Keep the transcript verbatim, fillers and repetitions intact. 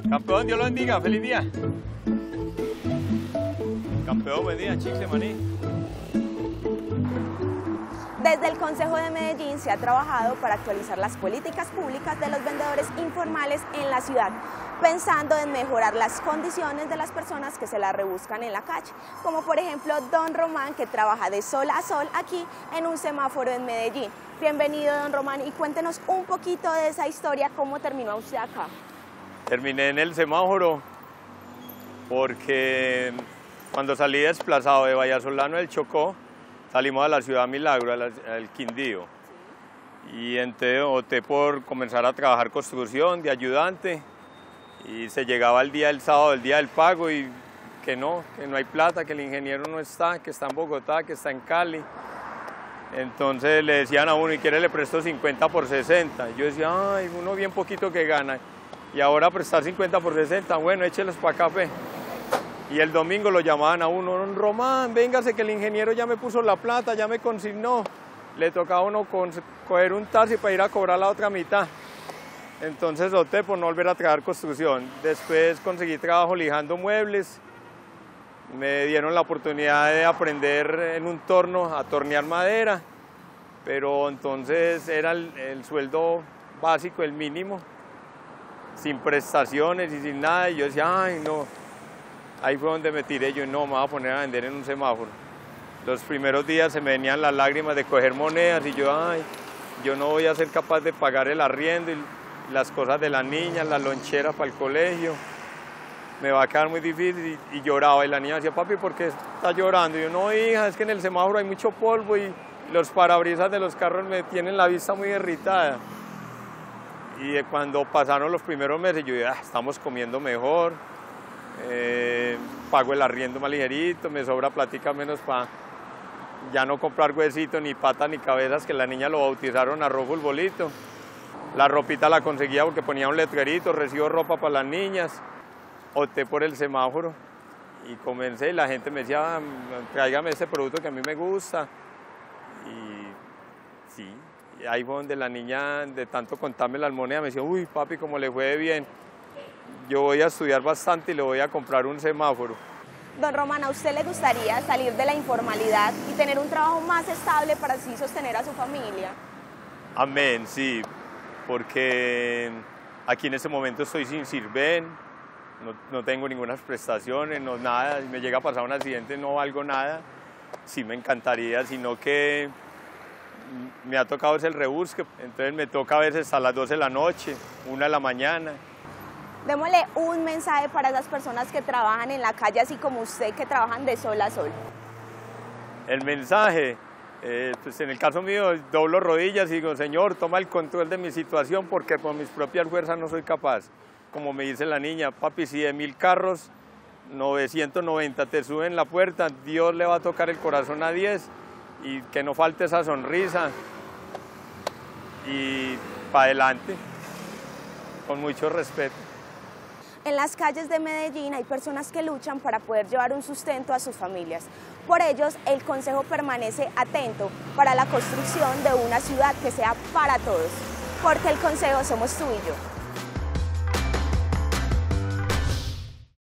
Campeón, Dios lo bendiga, feliz día. Campeón, buen día, Chicle, maní. Desde el Consejo de Medellín se ha trabajado para actualizar las políticas públicas de los vendedores informales en la ciudad, pensando en mejorar las condiciones de las personas que se las rebuscan en la calle, como por ejemplo don Román, que trabaja de sol a sol aquí en un semáforo en Medellín. Bienvenido, don Román, y cuéntenos un poquito de esa historia, cómo terminó usted acá. Terminé en el semáforo porque cuando salí desplazado de Vallasolano del Chocó, salimos a la ciudad Milagro, al, al Quindío, y entonces opté por comenzar a trabajar construcción de ayudante, y se llegaba el día del sábado, el día del pago, y que no, que no hay plata, que el ingeniero no está, que está en Bogotá, que está en Cali. Entonces le decían a uno, y quiere le presto cincuenta por sesenta. Yo decía, ay, uno bien poquito que gana, y ahora prestar cincuenta por sesenta, bueno, échelos para café. Y el domingo lo llamaban a uno, don Román, véngase que el ingeniero ya me puso la plata, ya me consignó. Le tocaba a uno con, coger un taxi para ir a cobrar la otra mitad. Entonces opté por no volver a trabajar construcción. Después conseguí trabajo lijando muebles. Me dieron la oportunidad de aprender en un torno a tornear madera, pero entonces era el, el sueldo básico, el mínimo, sin prestaciones y sin nada. Y yo decía, ay, no. Ahí fue donde me tiré, yo no me voy a poner a vender en un semáforo. Los primeros días se me venían las lágrimas de coger monedas y yo, ay, yo no voy a ser capaz de pagar el arriendo y las cosas de las niñas, las loncheras para el colegio. Me va a quedar muy difícil, y, y lloraba, y la niña decía, papi, ¿por qué está llorando? Y yo, no, hija, es que en el semáforo hay mucho polvo y los parabrisas de los carros me tienen la vista muy irritada. Y cuando pasaron los primeros meses, yo dije, ah, estamos comiendo mejor, eh, pago el arriendo más ligerito, me sobra platica menos para ya no comprar huesitos, ni patas, ni cabezas, que la niña lo bautizaron arroz futbolito. La ropita la conseguía porque ponía un letrerito, recibo ropa para las niñas. Opté por el semáforo y comencé, y la gente me decía, tráigame ese producto que a mí me gusta. Y sí, y ahí fue donde la niña, de tanto contarme las monedas, me decía, uy, papi, como le fue bien, yo voy a estudiar bastante y le voy a comprar un semáforo. Don Román, ¿a usted le gustaría salir de la informalidad y tener un trabajo más estable para así sostener a su familia? Amén, sí, porque aquí en este momento estoy sin sirven. No, no tengo ninguna prestaciones, no nada, si me llega a pasar un accidente no valgo nada, sí me encantaría, sino que me ha tocado es el rebusque, entonces me toca a veces a las doce de la noche, una de la mañana. Démosle un mensaje para esas personas que trabajan en la calle, así como usted, que trabajan de sol a sol. El mensaje, eh, pues en el caso mío, doblo rodillas y digo, Señor, toma el control de mi situación porque por mis propias fuerzas no soy capaz. Como me dice la niña, papi, si de mil carros, novecientos noventa te suben la puerta, Dios le va a tocar el corazón a diez, y que no falte esa sonrisa, y para adelante, con mucho respeto. En las calles de Medellín hay personas que luchan para poder llevar un sustento a sus familias. Por ellos, el Consejo permanece atento para la construcción de una ciudad que sea para todos, porque el Consejo somos tú y yo.